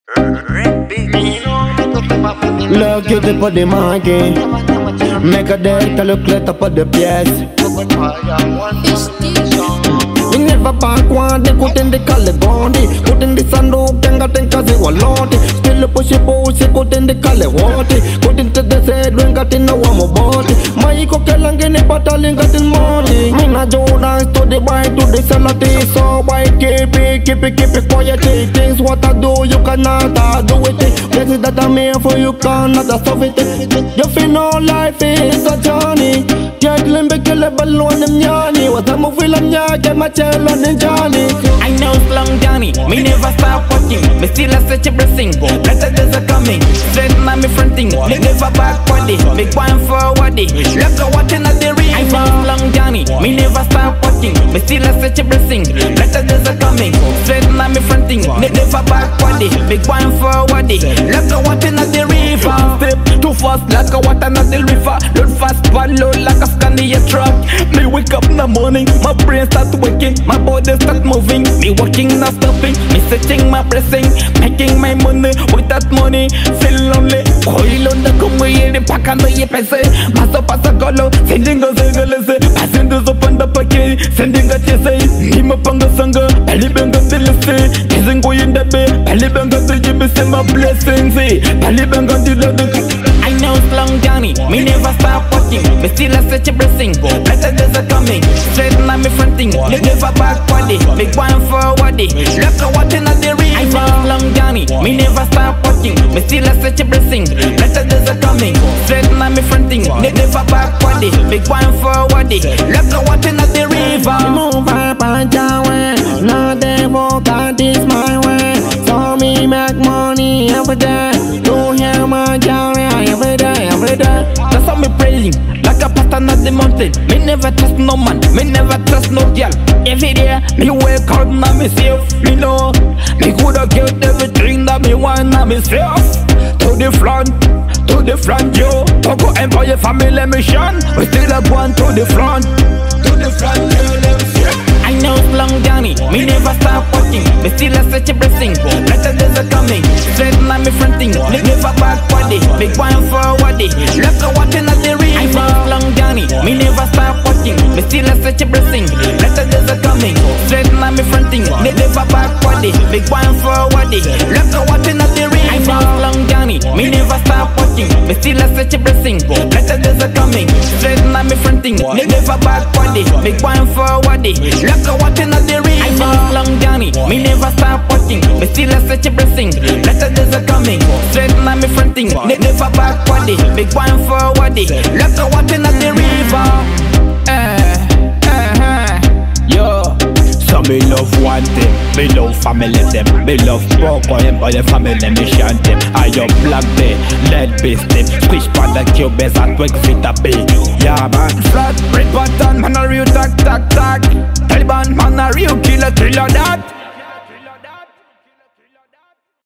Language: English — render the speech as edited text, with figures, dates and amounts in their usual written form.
Look you te på de manquer. Make a day que le cleta pas de pièces. You never back one, they couldn't the Calibondi. Couldn't the sandok, tenga ze waloti. Still push it, couldn't the Calewati. Couldn't the said when got in the warm body. My cook langene battling got in money. Mina Jordan to the white to the salati. So why keep it quiet. Things what I do, you cannot do it. Blessings that I'm here for, you cannot stop it. You feel no life is a journey. Get limbe kill a balloon and yanni. What I'm feeling, ya get my on the journey. I know it's long journey, me never stop working. Me still a such a blessing. Better days are coming. Straight man me fronting. Me never backward it. Me going forward it. Look at what in the ring. I know it's long journey, me never stop working. Me still a such a blessing. Better days are coming. Straight man me fronting. Me never backward it. Me going forward it. Look at what in the river. Step too fast like a water in the river. Load fast, follow like a Scania truck. Me wake up in the morning, my brain starts waking. My body start moving, me walking, not stopping. Me searching my blessing, making my money. With that money, feel lonely. Oil on the kumwe, the pack and the pese. Maso pasa golo, sending a single. Passengers open the packet, sending a chase. Him up on the sanga, Palibanga Tilisi. Kissing go in the bay, Palibanga to give me my blessings. Palibanga to I know it's long journey, me never stop working. Me still a such a blessing. Better days are coming, straight man me fronting. Me never backward it, me going forward it. Look at what in the ring. I know it's long journey, me never stop working. Me still a such a blessing. Better days are coming, straight man me fronting. Me never backward it, me going forward it. Look at what in the river. Move up and down, not the walk out this my way. So me make money every day. Don't hear my journey every day. That's how me praying, like a pattern at the mountain. Me never trust no man, me never trust no girl. Every day, me wake up now myself. Me know, me coulda get everything that me want now myself. To the front, yo. Pokoh Empire family mission. We still a one to the front, yo. I know it's long journey, me never stop working. Me still a such a blessing. Better days are coming, straight man me fronting. Me never backward it, me going forward it. Look at what in the ring. I know it's long journey, me never stop working. Me still a such a blessing. Better days are coming, straight man me fronting. Me never backward it, me going forward it. Look at what in the ring. I know it's long journey, me never stop working. Me still a such a blessing. Better days are coming, straight man me fronting. Me never backward it, me going forward it. Look at what in the ring. I know it's long journey, me never stop working. Me still a such a blessing. Better days are coming, straight man me fronting. Me never backward it, me going forward it. Look at what in the river. Yo. So me love one thing, me love family them. Me love Pokoh Empire family mission them. I up black day, lead business. Squish pan the cube as a twig fit a big. Yeah man, flat, red button, man a real tack. Taliban, man a real killer that.